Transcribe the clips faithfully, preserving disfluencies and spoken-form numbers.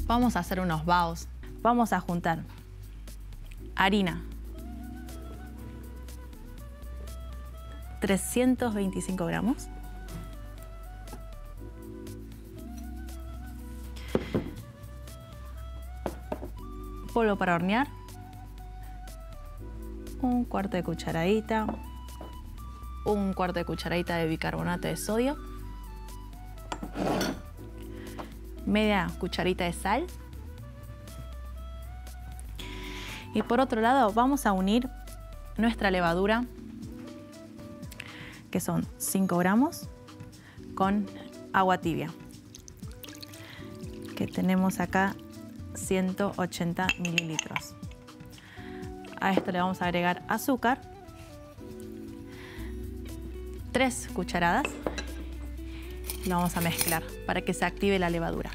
Vamos a hacer unos baos. Vamos a juntar harina, trescientos veinticinco gramos. Polvo para hornear, un cuarto de cucharadita, un cuarto de cucharadita de bicarbonato de sodio, media cucharita de sal. Y por otro lado vamos a unir nuestra levadura, que son cinco gramos, con agua tibia, que tenemos acá ciento ochenta mililitros. A esto le vamos a agregar azúcar, tres cucharadas. Lo vamos a mezclar para que se active la levadura.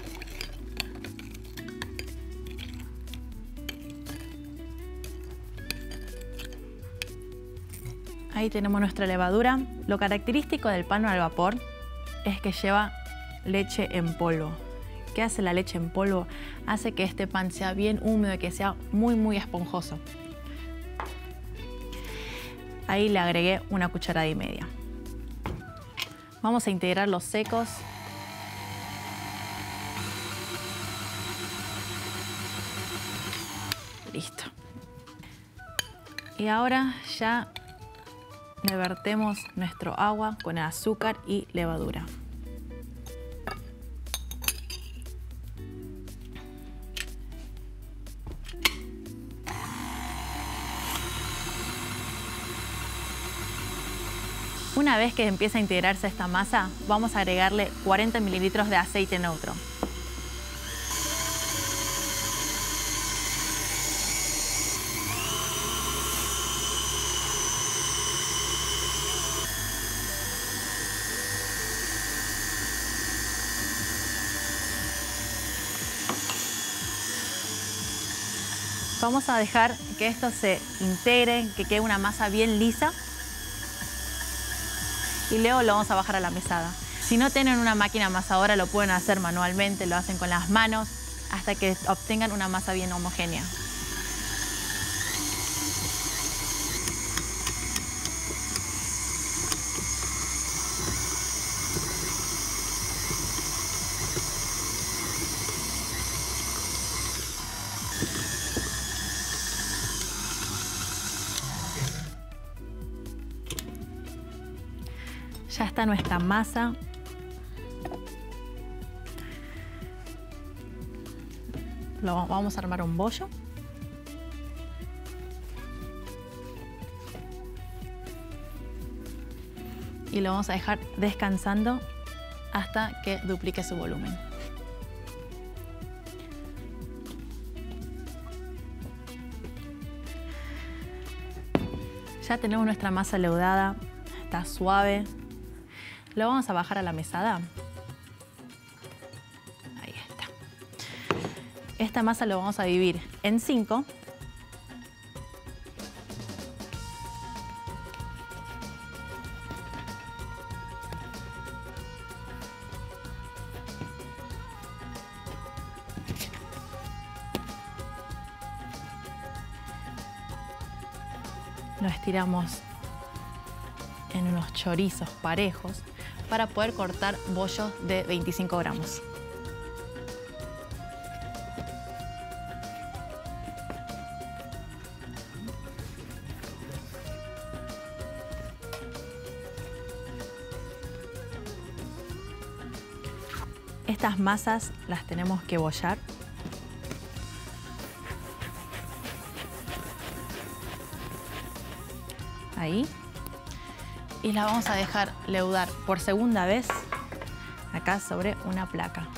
Ahí tenemos nuestra levadura. Lo característico del pan al vapor es que lleva leche en polvo. ¿Qué hace la leche en polvo? Hace que este pan sea bien húmedo y que sea muy, muy esponjoso. Ahí le agregué una cucharada y media. Vamos a integrar los secos. Listo. Y ahora ya le vertemos nuestro agua con azúcar y levadura. Una vez que empieza a integrarse esta masa, vamos a agregarle cuarenta mililitros de aceite neutro. Vamos a dejar que esto se integre, que quede una masa bien lisa. Y luego lo vamos a bajar a la mesada. Si no tienen una máquina amasadora, lo pueden hacer manualmente, lo hacen con las manos hasta que obtengan una masa bien homogénea. Ya está nuestra masa. Lo vamos a armar un bollo. Y lo vamos a dejar descansando hasta que duplique su volumen. Ya tenemos nuestra masa leudada, está suave. Lo vamos a bajar a la mesada. Ahí está. Esta masa lo vamos a dividir en cinco. Lo estiramos en unos chorizos parejos para poder cortar bollos de veinticinco gramos. Estas masas las tenemos que bollar. Ahí. Y la vamos a dejar leudar por segunda vez acá sobre una placa.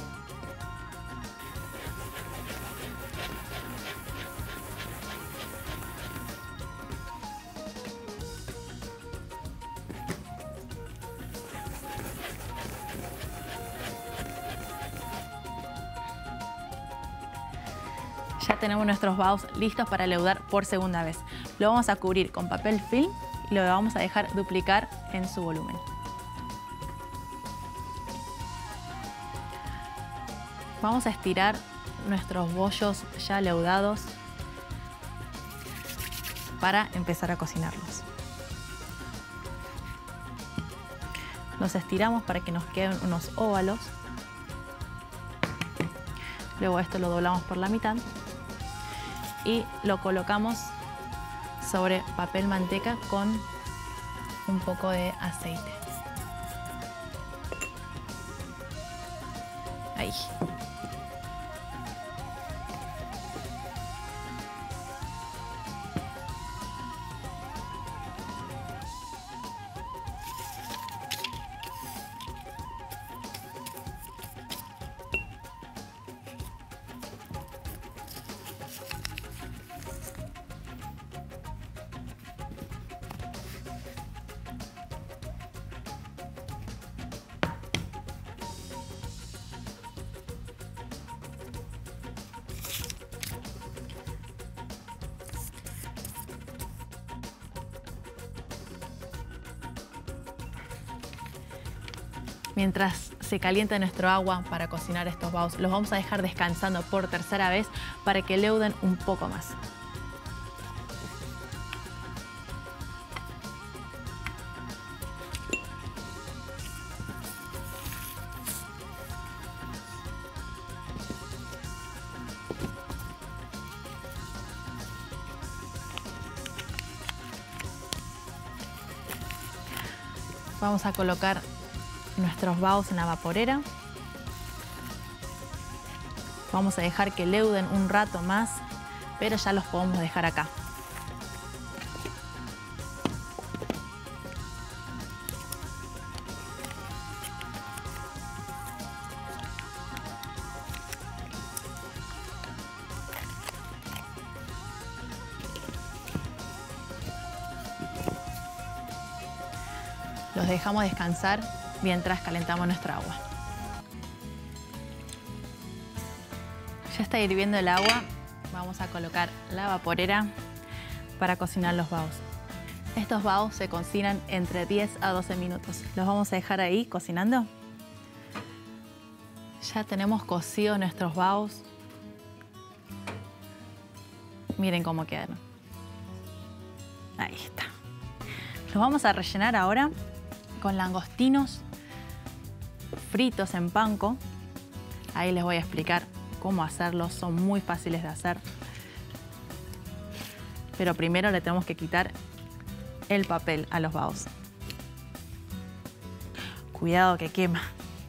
Ya tenemos nuestros baos listos para leudar por segunda vez. Lo vamos a cubrir con papel film y lo vamos a dejar duplicar en su volumen. Vamos a estirar nuestros bollos ya leudados para empezar a cocinarlos. Los estiramos para que nos queden unos óvalos. Luego esto lo doblamos por la mitad y lo colocamos sobre papel manteca con un poco de aceite. Ahí. Mientras se calienta nuestro agua para cocinar estos baos, los vamos a dejar descansando por tercera vez para que leuden un poco más. Vamos a colocar nuestros baos en la vaporera. Vamos a dejar que leuden un rato más, pero ya los podemos dejar acá. Los dejamos descansar mientras calentamos nuestra agua. Ya está hirviendo el agua. Vamos a colocar la vaporera para cocinar los baos. Estos baos se cocinan entre diez a doce minutos. Los vamos a dejar ahí cocinando. Ya tenemos cocidos nuestros baos. Miren cómo quedan. Ahí está. Los vamos a rellenar ahora con langostinos fritos en panko. Ahí les voy a explicar cómo hacerlos, son muy fáciles de hacer. Pero primero le tenemos que quitar el papel a los baos. Cuidado que quema.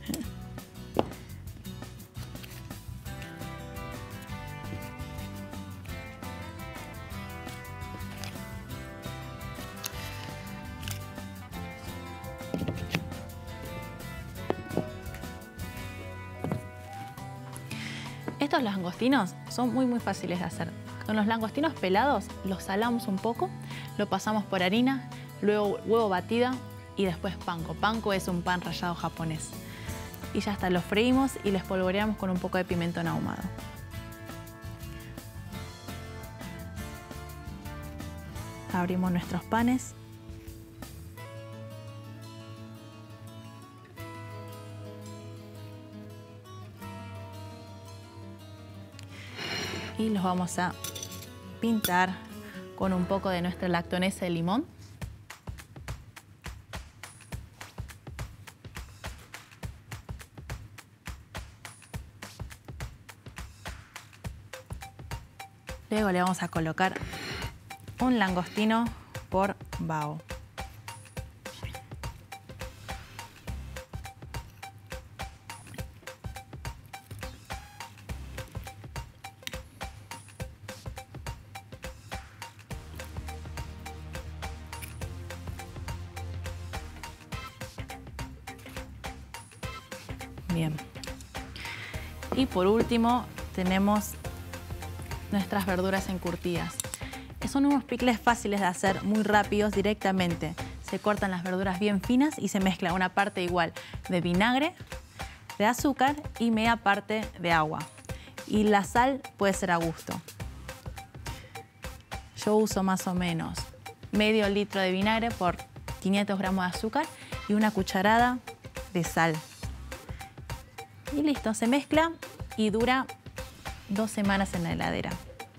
Estos langostinos son muy muy fáciles de hacer. Con los langostinos pelados los salamos un poco, lo pasamos por harina, luego huevo batida y después panko. Panko es un pan rallado japonés. Y ya está, los freímos y los espolvoreamos con un poco de pimentón ahumado. Abrimos nuestros panes. Y los vamos a pintar con un poco de nuestra lactonesa de limón. Luego le vamos a colocar un langostino por bao. Bien. Y por último tenemos nuestras verduras encurtidas. Son unos picles fáciles de hacer, muy rápidos directamente. Se cortan las verduras bien finas y se mezcla una parte igual de vinagre, de azúcar y media parte de agua. Y la sal puede ser a gusto. Yo uso más o menos medio litro de vinagre por quinientos gramos de azúcar y una cucharada de sal. Y listo, se mezcla y dura dos semanas en la heladera.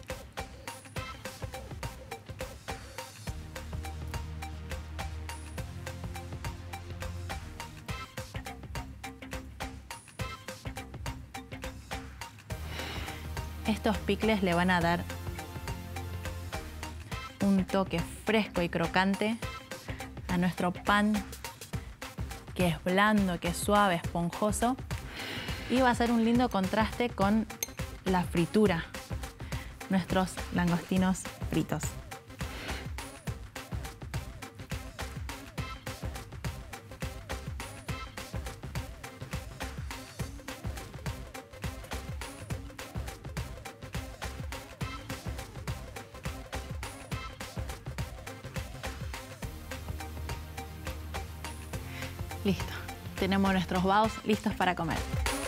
Estos picles le van a dar un toque fresco y crocante a nuestro pan, que es blando, que es suave, esponjoso, y va a ser un lindo contraste con la fritura, nuestros langostinos fritos. Listo, tenemos nuestros baos listos para comer.